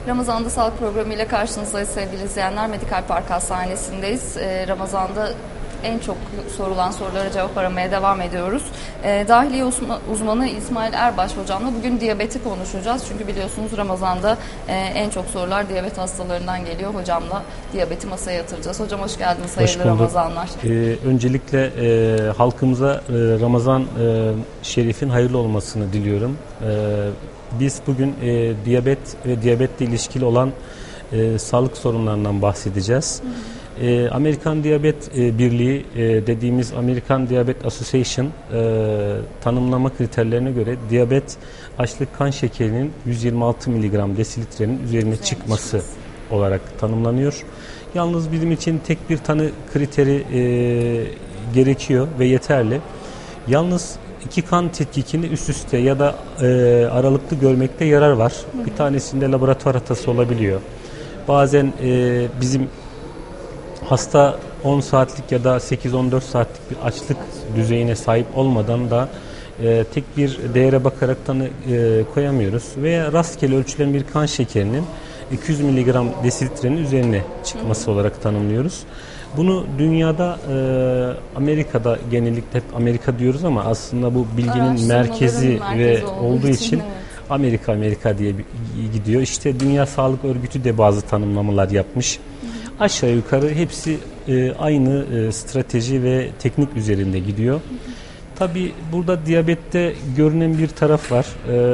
Ramazan'da sağlık programı ile karşınızdayız sevgili izleyenler. Medikal Park Hastanesi'ndeyiz. Ramazan'da en çok sorulan sorulara cevap aramaya devam ediyoruz. Dahiliye uzmanı İsmail Erbaş hocamla bugün diyabeti konuşacağız. Çünkü biliyorsunuz Ramazan'da en çok sorular diyabet hastalarından geliyor. Hocamla diyabeti masaya yatıracağız. Hocam hoş geldiniz. Hayırlı Ramazanlar. Öncelikle halkımıza Ramazan şerifin hayırlı olmasını diliyorum. Biz bugün diyabet ve diyabetle ilişkili olan sağlık sorunlarından bahsedeceğiz. Amerikan Diyabet Birliği dediğimiz American Diabetes Association tanımlama kriterlerine göre diyabet açlık kan şekerinin 126 mg desilitrenin üzerine çıkması olarak tanımlanıyor. Yalnız bizim için tek bir tanı kriteri gerekiyor ve yeterli. Yalnız iki kan tetkikini üst üste ya da aralıklı görmekte yarar var. Bir tanesinde laboratuvar hatası olabiliyor. Bazen bizim hasta 10 saatlik ya da 8-14 saatlik bir açlık düzeyine sahip olmadan da tek bir değere bakarak tanı koyamıyoruz. Veya rastgele ölçülen bir kan şekerinin 200 mg desilitrenin üzerine çıkması olarak tanımlıyoruz. Bunu dünyada Amerika'da genellikle hep Amerika diyoruz ama aslında bu bilginin merkezi ve olduğu için evet. Amerika diye gidiyor. İşte Dünya Sağlık Örgütü de bazı tanımlamalar yapmış. Aşağı yukarı hepsi aynı strateji ve teknik üzerinde gidiyor. Tabii burada diyabette görünen bir taraf var.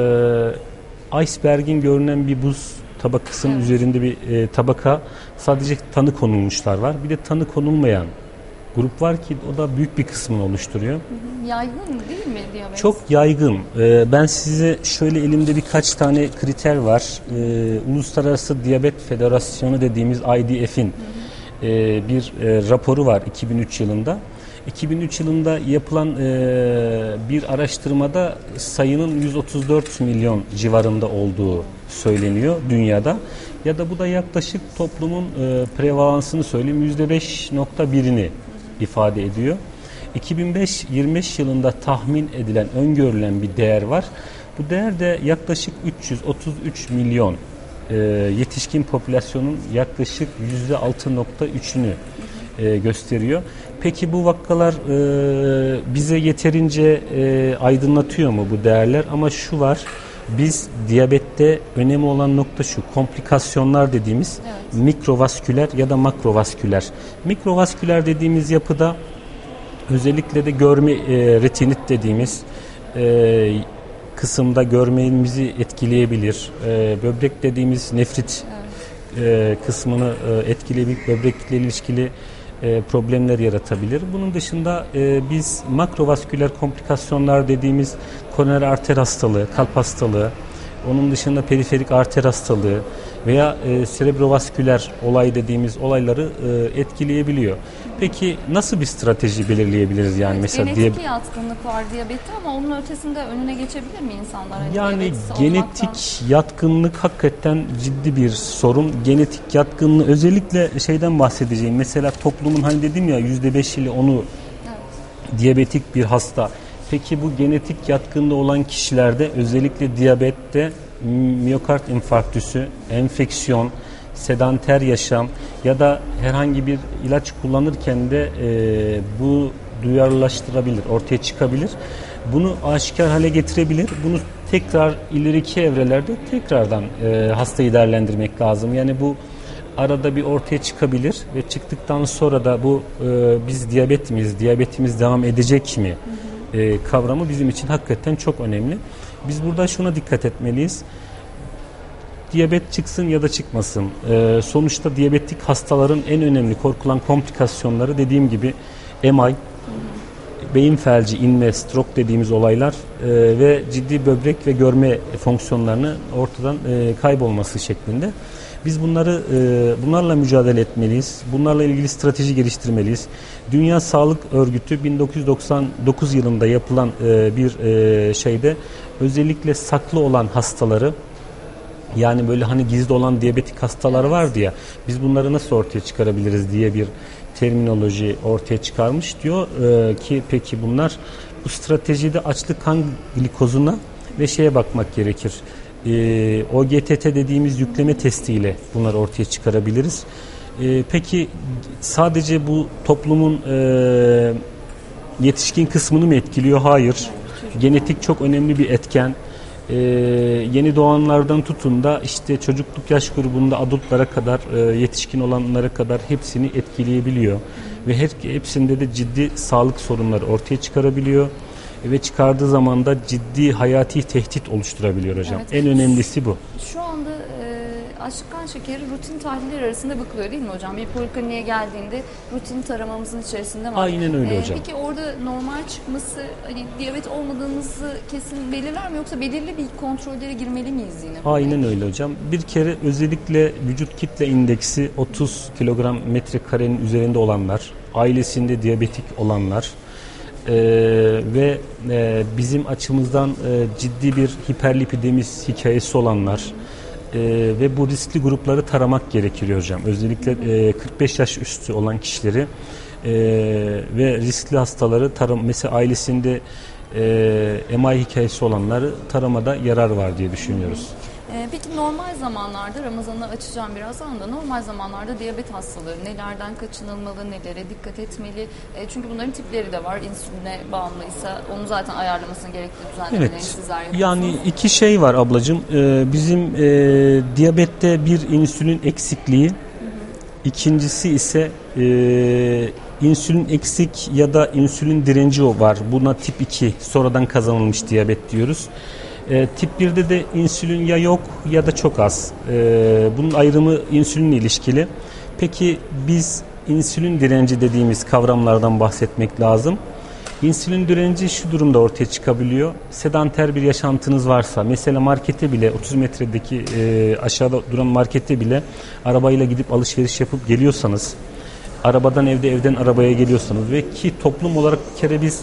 Iceberg'in görünen bir buz tabakasının üzerinde bir tabaka, sadece tanı konulmuşlar var. Bir de tanı konulmayan grup var ki o da büyük bir kısmını oluşturuyor. Yaygın değil mi diyabet? Çok yaygın. Ben size şöyle elimde birkaç tane kriter var. Uluslararası Diyabet Federasyonu dediğimiz IDF'in bir raporu var 2003 yılında. 2003 yılında yapılan bir araştırmada sayının 134 milyon civarında olduğu söyleniyor dünyada. Ya da bu da yaklaşık toplumun prevalansını söyleyeyim %5.1'ini ifade ediyor. 2025 yılında tahmin edilen, öngörülen bir değer var. Bu değer de yaklaşık 333 milyon yetişkin popülasyonun yaklaşık %6.3'ünü gösteriyor. Peki bu vakalar bize yeterince aydınlatıyor mu bu değerler? Ama şu var, biz diyabette önemli olan nokta şu, komplikasyonlar dediğimiz mikrovasküler ya da makrovasküler. Mikrovasküler dediğimiz yapıda özellikle de görme retinit dediğimiz kısımda görmemizi etkileyebilir. Böbrek dediğimiz nefrit kısmını etkileyebilir, böbrekle ilişkili problemler yaratabilir. Bunun dışında biz makrovasküler komplikasyonlar dediğimiz koroner arter hastalığı, kalp hastalığı, onun dışında periferik arter hastalığı veya serebrovasküler olay dediğimiz olayları etkileyebiliyor. Peki nasıl bir strateji belirleyebiliriz yani mesela genetik yatkınlık var diyabette ama onun ötesinde önüne geçebilir mi insanlar? Yani genetik yatkınlık hakikaten ciddi bir sorun. Genetik yatkınlığı özellikle şeyden bahsedeceğim. Mesela toplumun hani dedim ya %5 ile 10'u diyabetik bir hasta. Peki bu genetik yatkınlığı olan kişilerde özellikle diyabette miyokard infarktüsü, enfeksiyon, sedanter yaşam ya da herhangi bir ilaç kullanırken de bu duyarlılaştırabilir, ortaya çıkabilir. Bunu aşikar hale getirebilir. Bunu tekrar ileriki evrelerde tekrardan hastayı değerlendirmek lazım. Yani bu arada bir ortaya çıkabilir ve çıktıktan sonra da bu biz diyabetimiz devam edecek mi kavramı bizim için hakikaten çok önemli. Biz burada şuna dikkat etmeliyiz. Diyabet çıksın ya da çıkmasın. Sonuçta diyabetik hastaların en önemli korkulan komplikasyonları dediğim gibi MI, beyin felci, inme, stroke dediğimiz olaylar ve ciddi böbrek ve görme fonksiyonlarının ortadan kaybolması şeklinde. Biz bunlarla mücadele etmeliyiz. Bunlarla ilgili strateji geliştirmeliyiz. Dünya Sağlık Örgütü 1999 yılında yapılan bir şeyde özellikle saklı olan hastaları, yani böyle hani gizli olan diyabetik hastalar vardı ya, biz bunları nasıl ortaya çıkarabiliriz diye bir terminoloji ortaya çıkarmış. Diyor ki peki bu stratejide açlık kan glikozuna ve şeye bakmak gerekir. OGTT dediğimiz yükleme testiyle bunları ortaya çıkarabiliriz. Peki sadece bu toplumun yetişkin kısmını mı etkiliyor? Hayır. Genetik çok önemli bir etken. Yeni doğanlardan tutun da işte çocukluk yaş grubunda adultlara kadar, yetişkin olanlara kadar hepsini etkileyebiliyor. Ve hepsinde de ciddi sağlık sorunları ortaya çıkarabiliyor. Ve çıkardığı zaman da ciddi hayati tehdit oluşturabiliyor hocam. Evet. En önemlisi bu. Şu anda açlık kan şekeri rutin tahliller arasında bakılıyor değil mi hocam? Bir polikliniğe geldiğinde rutin taramamızın içerisinde var. Aynen öyle hocam. Peki orada normal çıkması hani diyabet olmadığınızı kesin belirler mi, yoksa belirli bir kontrollere girmeli miyiz yine? Aynen öyle hocam. Bir kere özellikle vücut kitle indeksi 30 kilogram metrekarenin üzerinde olanlar, ailesinde diyabetik olanlar, ve bizim açımızdan ciddi bir hiperlipidemiz hikayesi olanlar ve bu riskli grupları taramak gerekiyor hocam. Özellikle 45 yaş üstü olan kişileri ve riskli hastaları mesela ailesinde MI hikayesi olanları taramada yarar var diye düşünüyoruz. Peki normal zamanlarda, Ramazan'ı açacağım birazdan da, normal zamanlarda diyabet hastaları nelerden kaçınılmalı, nelere dikkat etmeli? Çünkü bunların tipleri de var. İnsüline bağımlıysa onu zaten ayarlamasını gerektiği düzenlemelerini sizler yapıyorsunuz. Yani iki şey var ablacığım. Bizim diyabette bir insülin eksikliği, ikincisi ise insülin eksik ya da insülin direnci var. Buna tip 2 sonradan kazanılmış diyabet diyoruz. Tip 1'de de insülin ya yok ya da çok az. Bunun ayrımı insülinle ilişkili. Peki biz insülin direnci dediğimiz kavramlardan bahsetmek lazım. İnsülin direnci şu durumda ortaya çıkabiliyor. Sedanter bir yaşantınız varsa, mesela markete bile 30 metredeki aşağıda duran markete bile arabayla gidip alışveriş yapıp geliyorsanız, arabadan evden arabaya geliyorsanız ve ki toplum olarak bir kere biz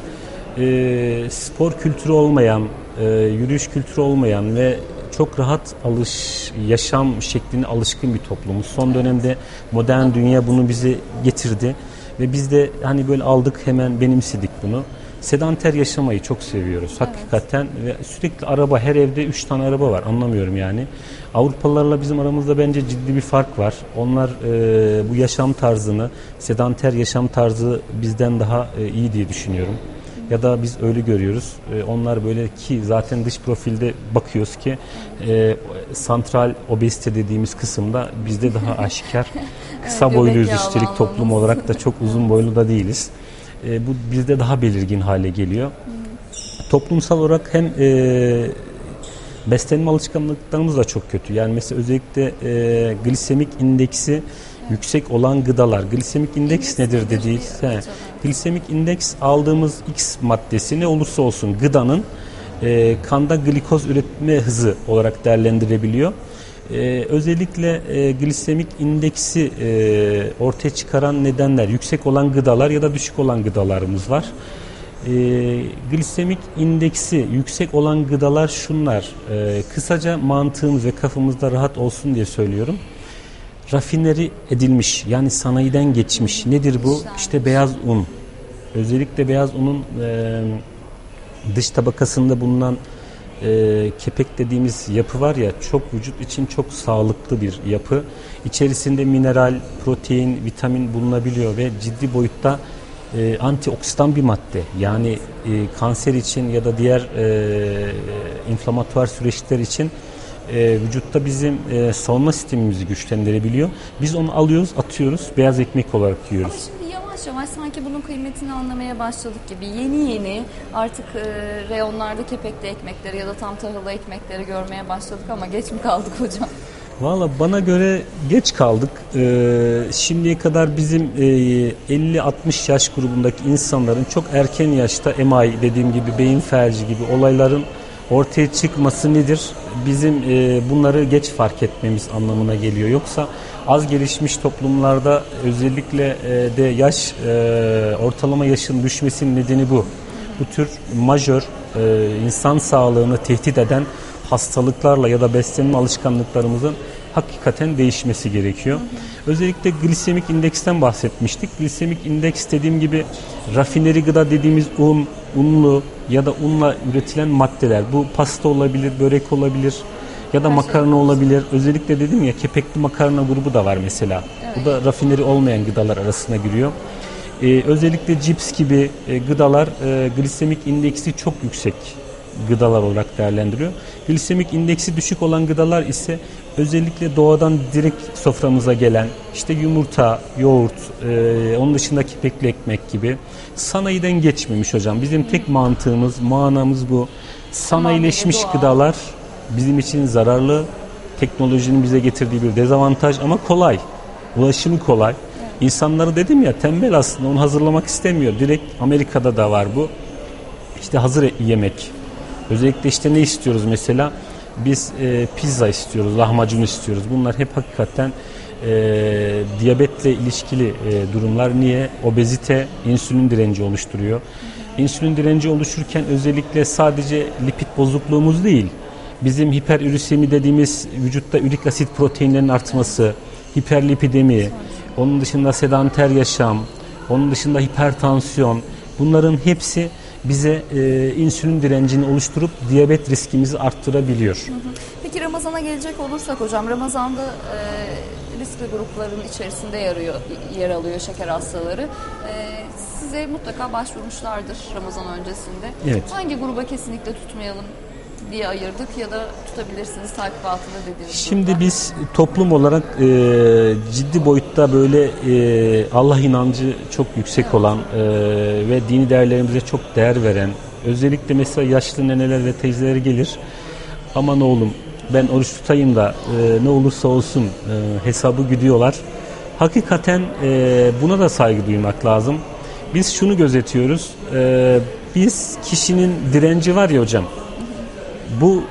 spor kültürü olmayan, yürüyüş kültürü olmayan ve çok rahat yaşam şekline alışkın bir toplumuz. Son dönemde modern dünya bunu bize getirdi ve biz de hani böyle aldık, hemen benimsedik bunu. Sedanter yaşamayı çok seviyoruz hakikaten ve sürekli araba, her evde 3 tane araba var, anlamıyorum yani. Avrupalılarla bizim aramızda bence ciddi bir fark var. Onlar bu yaşam tarzını, sedanter yaşam tarzı bizden daha iyi diye düşünüyorum. Ya da biz öyle görüyoruz. Onlar böyle, ki zaten dış profilde bakıyoruz ki santral obezite dediğimiz kısımda bizde daha aşikar. Kısa boyluyuz üstelik, toplum olarak da çok uzun boylu da değiliz. Bu bizde daha belirgin hale geliyor. Toplumsal olarak hem beslenme alışkanlıklarımız da çok kötü. Yani mesela özellikle glisemik indeksi yüksek olan gıdalar. Glisemik indeks nedir dediğimiz? Glisemik indeks aldığımız X maddesi ne olursa olsun gıdanın kanda glikoz üretme hızı olarak değerlendirebiliyor. Özellikle glisemik indeksi ortaya çıkaran nedenler yüksek olan gıdalar ya da düşük olan gıdalarımız var. Glisemik indeksi yüksek olan gıdalar şunlar. Kısaca mantığımız ve kafamızda rahat olsun diye söylüyorum. Rafineri edilmiş, yani sanayiden geçmiş. Nedir bu? İşte beyaz un. Özellikle beyaz unun dış tabakasında bulunan kepek dediğimiz yapı var ya, çok vücut için çok sağlıklı bir yapı. İçerisinde mineral, protein, vitamin bulunabiliyor ve ciddi boyutta antioksidan bir madde. Yani kanser için ya da diğer inflamatuar süreçler için vücutta bizim savunma sistemimizi güçlendirebiliyor. Biz onu alıyoruz, atıyoruz, beyaz ekmek olarak yiyoruz. Ama şimdi yavaş yavaş sanki bunun kıymetini anlamaya başladık gibi. Yeni artık reyonlarda kepekli ekmekleri ya da tam tahıllı ekmekleri görmeye başladık, ama geç mi kaldık hocam? Valla bana göre geç kaldık. Şimdiye kadar bizim 50-60 yaş grubundaki insanların çok erken yaşta MI dediğim gibi, beyin felci gibi olayların ortaya çıkması nedir? Bizim bunları geç fark etmemiz anlamına geliyor. Yoksa az gelişmiş toplumlarda özellikle de ortalama yaşın düşmesinin nedeni bu. Bu tür majör insan sağlığını tehdit eden hastalıklarla ya da beslenme alışkanlıklarımızın hakikaten değişmesi gerekiyor. Özellikle glisemik indeksten bahsetmiştik. Glisemik indeks dediğim gibi rafineri gıda dediğimiz unlu ya da unla üretilen maddeler. Bu pasta olabilir, börek olabilir, Ya da Her makarna şey. olabilir. Özellikle dedim ya, kepekli makarna grubu da var mesela. Evet. Bu da rafineri olmayan gıdalar arasına giriyor. Özellikle cips gibi gıdalar glisemik indeksi çok yüksek gıdalar olarak değerlendiriyor. Glisemik indeksi düşük olan gıdalar ise özellikle doğadan direkt soframıza gelen işte yumurta, yoğurt, onun dışında kepekli ekmek gibi sanayiden geçmemiş hocam. Bizim tek mantığımız, manamız bu. Sanayileşmiş Tamamıyla doğal. gıdalar bizim için zararlı. Teknolojinin bize getirdiği bir dezavantaj ama kolay. Ulaşımı kolay. İnsanları dedim ya, tembel aslında, onu hazırlamak istemiyor. Direkt Amerika'da da var bu. İşte hazır yemek. Özellikle işte ne istiyoruz mesela? Biz pizza istiyoruz, lahmacun istiyoruz. Bunlar hep hakikaten diyabetle ilişkili durumlar. Niye? Obezite insülin direnci oluşturuyor. İnsülin direnci oluşurken özellikle sadece lipid bozukluğumuz değil, bizim hiperürisemi dediğimiz vücutta ürik asit proteinlerin artması, hiperlipidemi, onun dışında sedanter yaşam, onun dışında hipertansiyon, bunların hepsi bize insülin direncini oluşturup diyabet riskimizi arttırabiliyor. Peki Ramazan'a gelecek olursak hocam, Ramazan'da riskli grupların içerisinde yer alıyor şeker hastaları. Size mutlaka başvurmuşlardır Ramazan öncesinde. Evet. Hangi gruba kesinlikle tutmayalım diye ayırdık ya da tutabilirsiniz takip altında dediğiniz Şimdi grupta? biz toplum olarak ciddi boyutta böyle Allah inancı çok yüksek olan ve dini değerlerimize çok değer veren, özellikle mesela yaşlı neneler ve teyzeler gelir. Aman oğlum ben oruç tutayım da ne olursa olsun hesabı güdüyorlar. Hakikaten buna da saygı duymak lazım. Biz şunu gözetiyoruz. Biz kişinin direnci var ya hocam. Bu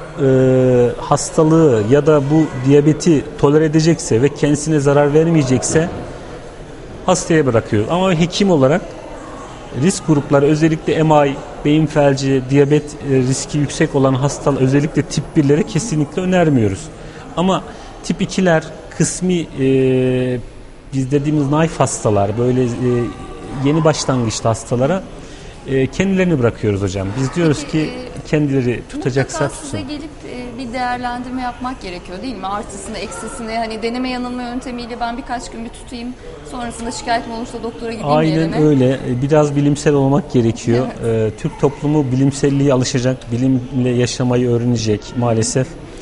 hastalığı ya da bu diyabeti tolere edecekse ve kendisine zarar vermeyecekse hastaya bırakıyor. Ama hekim olarak risk grupları, özellikle MI, beyin felci, diyabet riski yüksek olan hastalar, özellikle tip 1'lere kesinlikle önermiyoruz. Ama tip 2'ler, kısmi biz dediğimiz naif hastalar, böyle yeni başlangıçta hastalara kendilerini bırakıyoruz hocam. Biz diyoruz Peki, ki kendileri tutacaksa mutlaka size tutsun. gelip bir değerlendirme yapmak gerekiyor değil mi? Artısını, eksisini, hani deneme yanılma yöntemiyle ben birkaç gün bir tutayım, sonrasında şikayetim olursa doktora gideyim Aynen yerine. öyle. Biraz bilimsel olmak gerekiyor. Türk toplumu bilimselliğe alışacak, bilimle yaşamayı öğrenecek maalesef.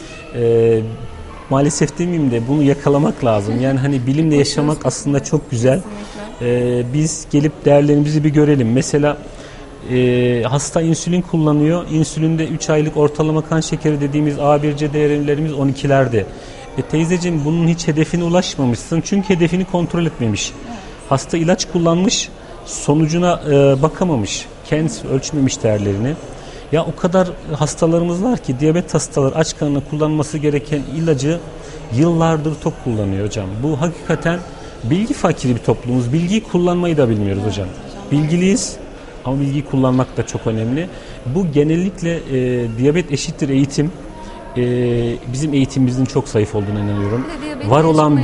Maalesef demeyeyim de bunu yakalamak lazım. Yani hani bilimle yaşamak aslında çok güzel. Biz gelip değerlerimizi bir görelim. Mesela hasta insülin kullanıyor. İnsülinde 3 aylık ortalama kan şekeri dediğimiz A1C değerlerimiz 12'lerde. Teyzeciğim bunun hiç hedefine ulaşmamışsın. Çünkü hedefini kontrol etmemiş. Hasta ilaç kullanmış, sonucuna bakamamış. Kendisi ölçmemiş değerlerini. Ya o kadar hastalarımız var ki, diyabet hastaları aç karnına kullanması gereken ilacı yıllardır tok kullanıyor hocam. Bu hakikaten bilgi fakiri bir toplumuz. Bilgiyi kullanmayı da bilmiyoruz hocam. Bilgiliyiz ama bilgiyi kullanmak da çok önemli. Bu genellikle diyabet eşittir eğitim. Bizim eğitimimizin çok zayıf olduğuna inanıyorum. Var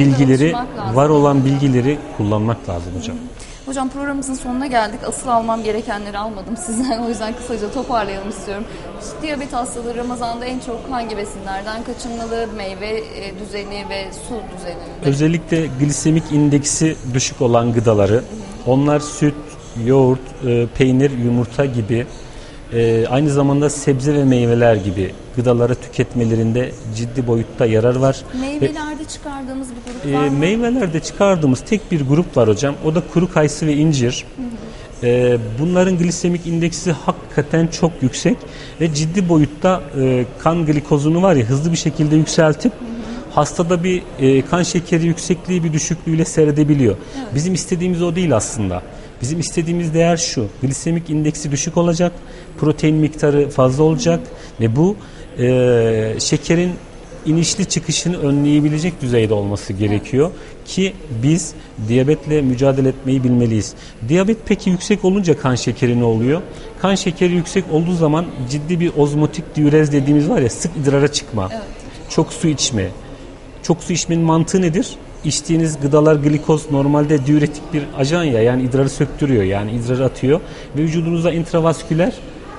olan bilgileri kullanmak lazım hocam. Hocam programımızın sonuna geldik. Asıl almam gerekenleri almadım sizden. O yüzden kısaca toparlayalım istiyorum. Diyabet hastaları Ramazan'da en çok hangi besinlerden kaçınmalı? Meyve düzeni ve su düzeninde. Özellikle glisemik indeksi düşük olan gıdaları, onlar süt, yoğurt, peynir, yumurta gibi, aynı zamanda sebze ve meyveler gibi gıdaları tüketmelerinde ciddi boyutta yarar var. Meyvelerde çıkardığımız bir grup var mı? Meyvelerde çıkardığımız tek bir grup var hocam. O da kuru kayısı ve incir. Bunların glisemik indeksi hakikaten çok yüksek ve ciddi boyutta kan glikozunu var ya, hızlı bir şekilde yükseltip hastada bir kan şekeri yüksekliği, bir düşüklüğüyle seyredebiliyor. Evet. Bizim istediğimiz o değil aslında. Bizim istediğimiz değer şu: glisemik indeksi düşük olacak, protein miktarı fazla olacak ve bu şekerin inişli çıkışını önleyebilecek düzeyde olması gerekiyor ki biz diyabetle mücadele etmeyi bilmeliyiz. Diyabet peki yüksek olunca kan şekeri ne oluyor? Kan şekeri yüksek olduğu zaman ciddi bir ozmotik diürez dediğimiz var ya, sık idrara çıkma, çok su içme. Çok su içmenin mantığı nedir? İçtiğiniz gıdalar, glikoz normalde diüretik bir ajan ya, yani idrarı söktürüyor, yani idrarı atıyor ve vücudunuzda intravasküler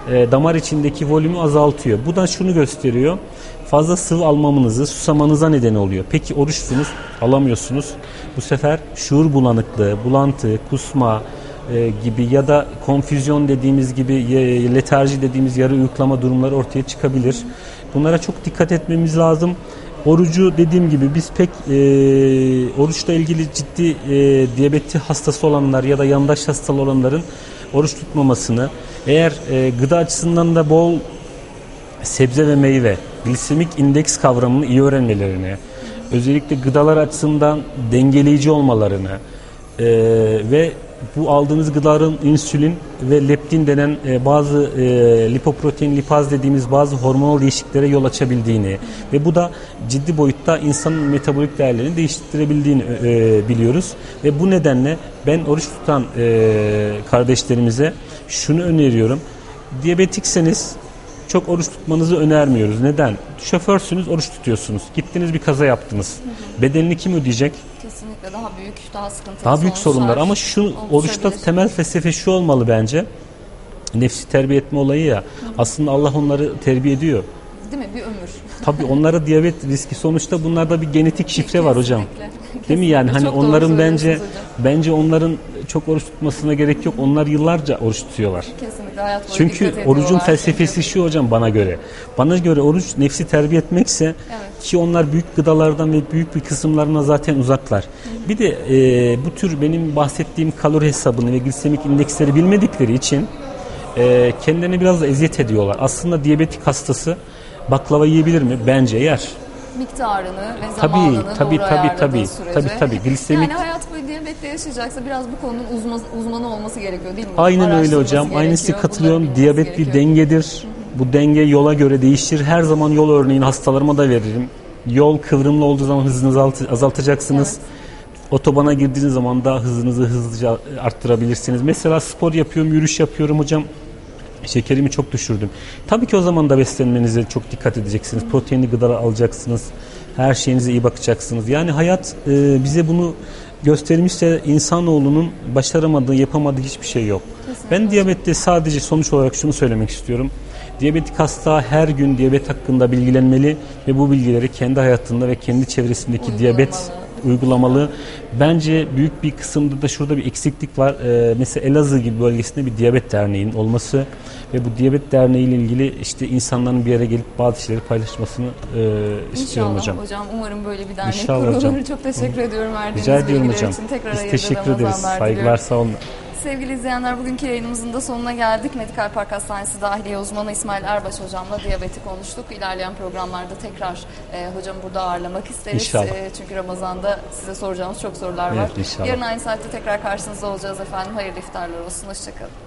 damar içindeki volümü azaltıyor. Bu da şunu gösteriyor. Fazla sıvı almamanızı, susamanıza neden oluyor. Peki oruçsunuz, alamıyorsunuz. Bu sefer şuur bulanıklığı, bulantı, kusma gibi ya da konfüzyon dediğimiz gibi, letarji dediğimiz yarı uyuklama durumları ortaya çıkabilir. Bunlara çok dikkat etmemiz lazım. Orucu dediğim gibi biz pek oruçla ilgili ciddi diyabeti hastası olanlar ya da yandaş hastalı olanların oruç tutmamasını, eğer gıda açısından da bol sebze ve meyve, glisemik indeks kavramını iyi öğrenmelerini, özellikle gıdalar açısından dengeleyici olmalarını ve bu aldığınız gıdaların insülin ve leptin denen bazı lipoprotein lipaz dediğimiz bazı hormonal değişikliklere yol açabildiğini ve bu da ciddi boyutta insanın metabolik değerlerini değiştirebildiğini biliyoruz. Ve bu nedenle ben oruç tutan kardeşlerimize şunu öneriyorum. Diyabetikseniz çok oruç tutmanızı önermiyoruz. Neden? Şoförsünüz, oruç tutuyorsunuz. Gittiniz bir kaza yaptınız. Bedelini kim ödeyecek? Kesinlikle daha büyük, daha sıkıntılı Daha büyük sorunlar. Ama şu oruçta temel felsefe şu olmalı bence. Nefsi terbiye etme olayı ya. Aslında Allah onları terbiye ediyor. Değil mi? Bir ömür. Tabii onlara diyabet riski, sonuçta bunlarda bir genetik şifre var hocam. Kesinlikle. Değil mi yani? Hani Çok doğru onların söylüyorsunuz bence onların çok oruç tutmasına gerek yok. Onlar yıllarca oruç tutuyorlar. Kesinlikle hayat boyu Çünkü dikkat orucun ediyorlar. felsefesi şu hocam bana göre. Bana göre oruç nefsi terbiye etmekse, Evet. ki onlar büyük gıdalardan ve büyük bir kısımlarına zaten uzaklar. Bir de bu tür benim bahsettiğim kalori hesabını ve glisemik indeksleri bilmedikleri için kendilerine biraz da eziyet ediyorlar. Aslında diyabetik hastası baklava yiyebilir mi? Bence yer. Miktarını ve zamanını doğru ayarladığı sürece. Tabii. Glisemik. Yani hayat boyu diyabetle yaşayacaksa biraz bu konunun uzmanı olması gerekiyor değil mi? Aynen öyle hocam. Araştırması Aynısı gerekiyor, katılıyorum. bunları Diyabet bilmesi bir gerekiyor. dengedir. Bu denge yola göre değişir. Her zaman yol örneğini hastalarıma da veririm. Yol kıvrımlı olduğu zaman hızınızı azaltacaksınız. Evet. Otobana girdiğiniz zaman da hızınızı hızlıca arttırabilirsiniz. Mesela spor yapıyorum, yürüyüş yapıyorum hocam. Şekerimi çok düşürdüm. Tabii ki o zaman da beslenmenize çok dikkat edeceksiniz. Proteinli gıdalar alacaksınız. Her şeyinize iyi bakacaksınız. Yani hayat bize bunu göstermişse insanoğlunun başaramadığı, yapamadığı hiçbir şey yok. Kesinlikle. Ben diyabette sadece sonuç olarak şunu söylemek istiyorum. Diyabetik hasta her gün diyabet hakkında bilgilenmeli ve bu bilgileri kendi hayatında ve kendi çevresindeki diyabet uygulamalı. Bence büyük bir kısımda da şurada bir eksiklik var. Mesela Elazığ gibi bölgesinde bir diyabet derneğinin olması ve bu diyabet derneği ile ilgili işte insanların bir yere gelip bazı şeyleri paylaşmasını istiyorum hocam. İnşallah hocam. Umarım böyle bir dernek İnşallah kurulur. hocam. Çok teşekkür ediyorum verdiğiniz Rica ediyorum bilgiler hocam. için. Tekrar Biz teşekkür ederiz. Ramazanlar Saygılar, diliyorum. sağ olun. Sevgili izleyenler, bugünkü yayınımızın da sonuna geldik. Medikal Park Hastanesi Dahiliye Uzmanı İsmail Erbaş hocamla diyabeti konuştuk. İlerleyen programlarda tekrar hocamı burada ağırlamak isteriz. İnşallah. Çünkü Ramazan'da size soracağımız çok sorular var. Evet, inşallah. Yarın aynı saatte tekrar karşınızda olacağız efendim. Hayırlı iftarlar olsun. Hoşçakalın.